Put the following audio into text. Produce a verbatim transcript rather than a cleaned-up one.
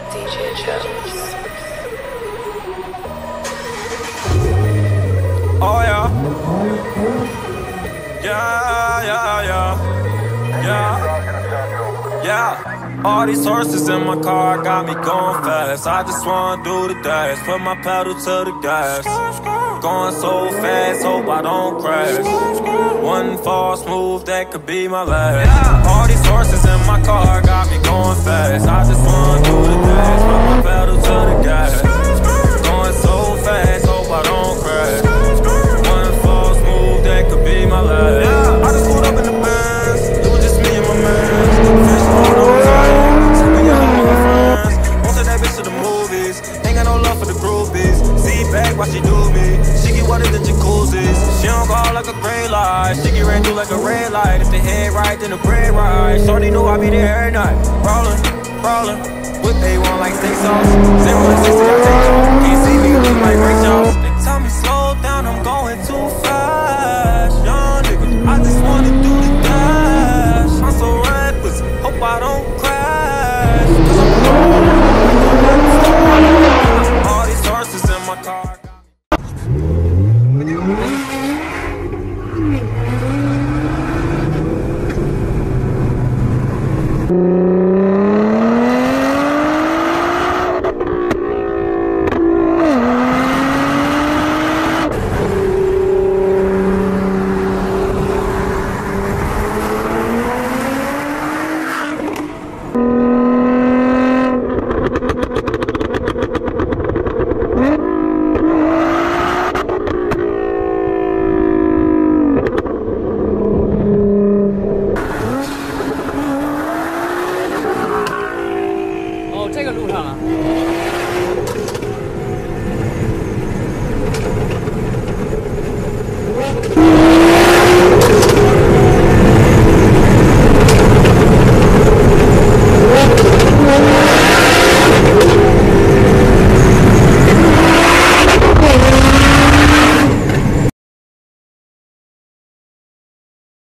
D J Jones. Oh yeah. Yeah, yeah, yeah. Yeah. Yeah. All these horses in my car got me going fast. I just wanna do the dash, put my pedal to the gas. Going so fast, hope I don't crash. One false move, that could be my last. All these horses in my car got me going fast. I just wanna do the dash, put my pedal to the gas. Going so fast, hope I don't crash. One false move, that could be my last. I just pulled up in the Benz, it was just me and my man. Fish going on time, sipping your hoe with her friends. Won't take that bitch to the movies, ain't got no love for the groupies. See back while she do me, she get wetter than jacuzzis. She don't go out like a gray light, she get ran through like a red light. If the head right, then the bread right. Shorty know I be there every night. Rollin', rollin', whip A one like steak sauce. Zero to sixty, I take off. Can't see me, look like Ray Charles. They tell me slow down, I'm going too fast. Young nigga, I just wanna do the dash. I'm so reckless, hope I don't crash. Cause I'm rolling, all these horses in my car. 哦，这个路上啊。